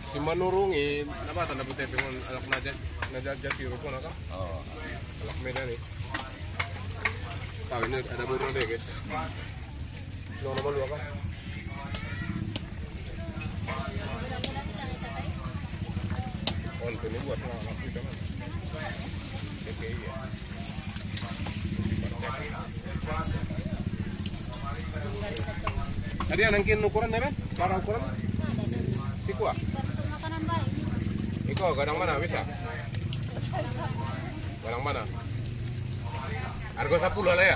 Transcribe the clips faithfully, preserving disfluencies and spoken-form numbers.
Si manurungi, apa tanda putih pengen anak naja naja jati rukun apa? Oh. Anak Medan nih. Tahu ini ada burung deh guys. Lo nomor lu apa? Oh, ini buat anak kita kan. Oke ya. Tadi nangkin ukuran deh, cara ukuran? Si kuah. Makanan baik. Iko gadang mana bisa? Gadang mana? Harga sepuluh lah ya.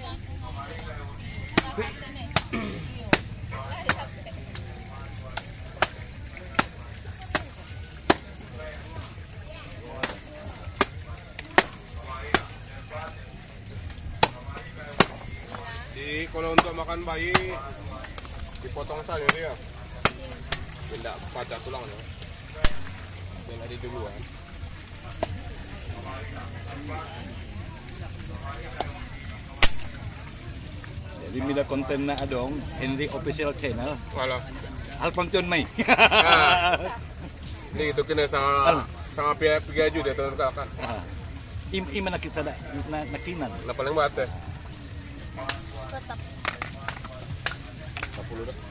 Di kalau untuk makan bayi dipotong saja dia. Tidak pada tulangnya. Dan ada duluan. Jadi mida konten na adong Henry official channel. Wala. Alpang chon may. Ah. Ini itu kena sama sama pihak pigaju dia tahun kan. Im ima nakita na na- nakinan. Na paling bate. Tetap. sepuluh dah.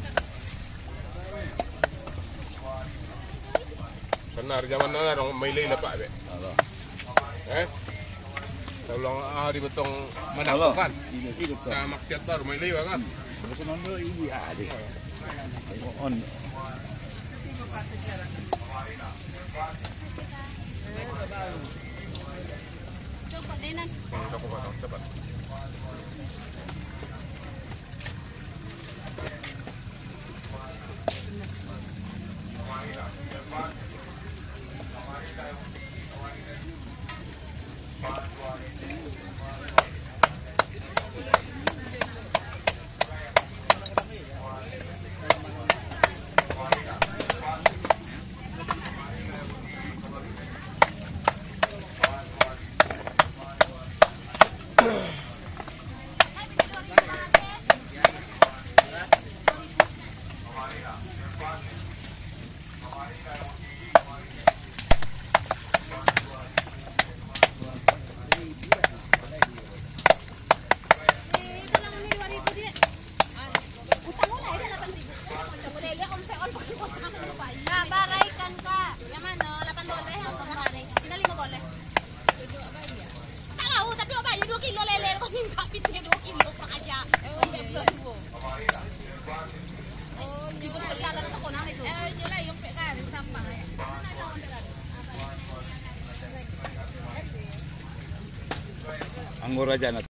Benar zaman na dong may lila pa be. Allah. Eh. Tolong ah di betong menangkan. Ini itu kan. Sa maksiat baru may lila kan. Bukan ono ini ada. On. Coba denan. Aku patang cepat. Kak, baray kan kak. Yang mana? delapan boleh yang kemarin. Sini lima boleh. Tak tahu tapi apa ya dua kilo lele kau minta pintunya dua kilo per aja. Oh iya. Oh, juga jalan ke konan itu. Eh, jelas yang pekan sampah ya. Anggur aja na